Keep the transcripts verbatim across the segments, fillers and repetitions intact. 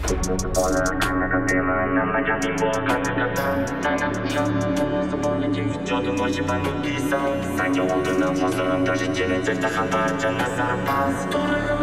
Sanki olduğundan fazladan taşı gelecekte haberce nazar bas.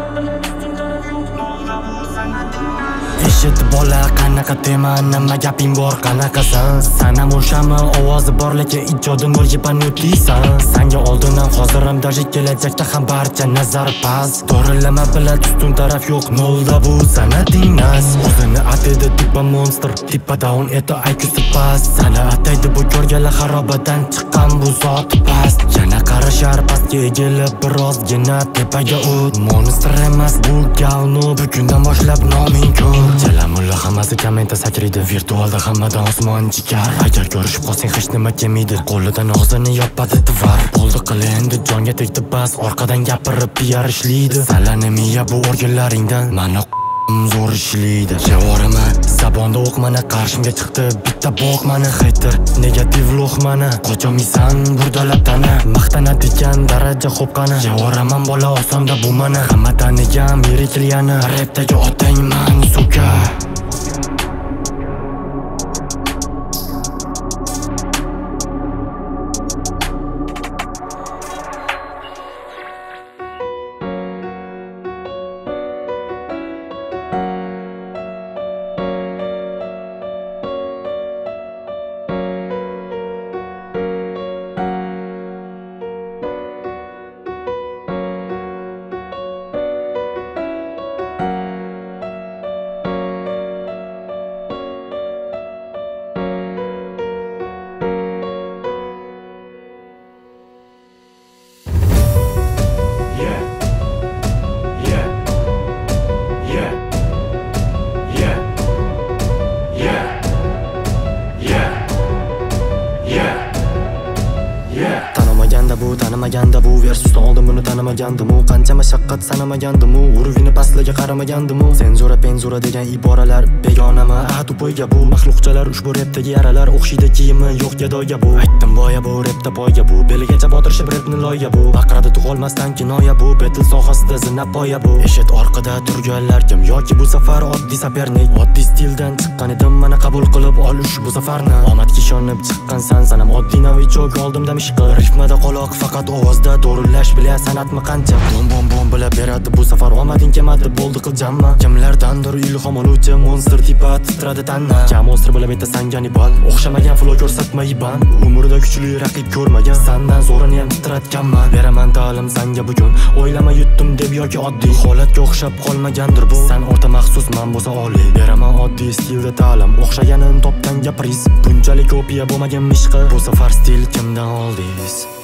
Eshit bola qanaqa tema, nima gaping bor qanaqasan? Sana o'shami ovozi bor lekin ijoding bor yepanutiysan. Sanga oldindan hozir ham даже kelajakda ham barcha nazar past. To'g'rilama bilan ustun taraf yo'q, nolda bu sanating nas. O'zini ataydi tipa monster, tipa down eto I Q si past. Sana ataydi bu ko'rganlar xarobadan chiqqan bu zot past. Yana qarashar pastga egilib birozgina tepaga o't. Monster emas bu galno, bugundan boshlab noming ko'r. Jalamulla hammasi kommentda sakraydi, virtualda hammadan osmon chikar. Agar ko'rishib qolsang hech nima kelmaydi, qo'lidan og'zini yopadi tvar. Bo'ldi qil endi jonga tegdi bas, orqadan gapirib piar ishlaydi. Salani miya bu organlaringdan mana zo'r ishlaydi. Javorima zabonda o'qmani qarshimga chiqdi bitta boqmani hater, negativ lo'qmani qo'chamaysan burdalab tana. Maqtanadigan daraja xo'pqani, javoraman bola osonda bu mana. Hamma tanigan Merikliyani, rapdagi otangman suka. Tanimaganda bu, tanimaganda bu, versusdan oldin buni tanimaganda mu. Qancha mashaqqat sanamaganda mu, urvini pastlarga qaramaganda mu. Senzura penzura degan iboralar begonami, a tupoyga bu. Maxluqchalar ushbu rapdagi yaralar, o'xshaydi kiyimi yo'q gadoga bu. Aytdim boya bu, rapda poyga bu, beligacha botirishib rapni loya bu. Baqiradi tug'olmasdan kinoya bu, battle sohasida zinab poya bu. Eshit orqada turganlar kim, yoki bu safar oddiy sapernik. Oddiy stildan chiqqan edim, mana qabul qilib ol ushbu safarni. Omadga ishonib chiqqansan, sanam oddiy novichok, oldimda mishqi. Ritmada qoloq faqat ovozda, do'rillash bilan san'atmi qancha. Bom bom bom bila beradi bu safar, omading kelmadi bo'ldi qil jamma. Kimlardandir ilhom oluvchi monster tipa titradi tanna. Kam monster bila bitta sangani bal, o'xshamagan flow ko'rsatma iban. Umrida kuchli raqib ko'rmagan, sandan zo'rini ham titratganman. Beraman ta'lim sanga bugun, o'ylama yutdim deb yoki oddiy holatga o'xshab qolmagandir bu. San o'rta maxsus, men bo'lsa oliy. Beraman oddiy stilda ta'lim, o'xshaganin topgan gapiriz. Bunchalik kopiya bo'lmagan mishqi, bu safar stil kimdan oldingiz?